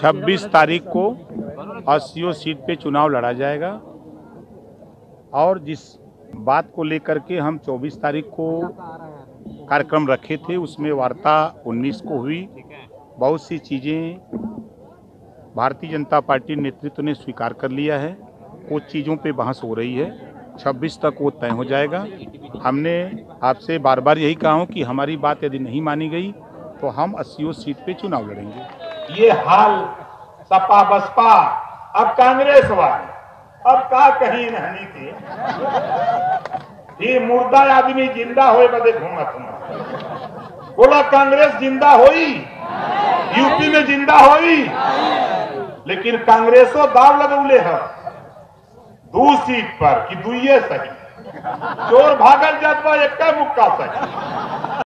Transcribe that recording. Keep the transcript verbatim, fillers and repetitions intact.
छब्बीस तारीख को अस्सी सीट पे चुनाव लड़ा जाएगा और जिस बात को लेकर के हम चौबीस तारीख को कार्यक्रम रखे थे उसमें वार्ता उन्नीस को हुई। बहुत सी चीज़ें भारतीय जनता पार्टी नेतृत्व ने स्वीकार कर लिया है, कुछ चीज़ों पे बहस हो रही है। छब्बीस तक वो तय हो जाएगा। हमने आपसे बार बार यही कहा हूं कि हमारी बात यदि नहीं मानी गई तो हम अस्सी सीट पे चुनाव लड़ेंगे। ये हाल सपा बसपा अब कांग्रेस वाले अब का कहीं नहीं थे। ये मुर्दा आदमी जिंदा होए बदे घूमत हूँ। बोला कांग्रेस जिंदा होई, यूपी में जिंदा होई, लेकिन कांग्रेसो दाव लगौले है दू सीट पर कि दुइये सही। चोर भागल जात बा एक मुक्का सही।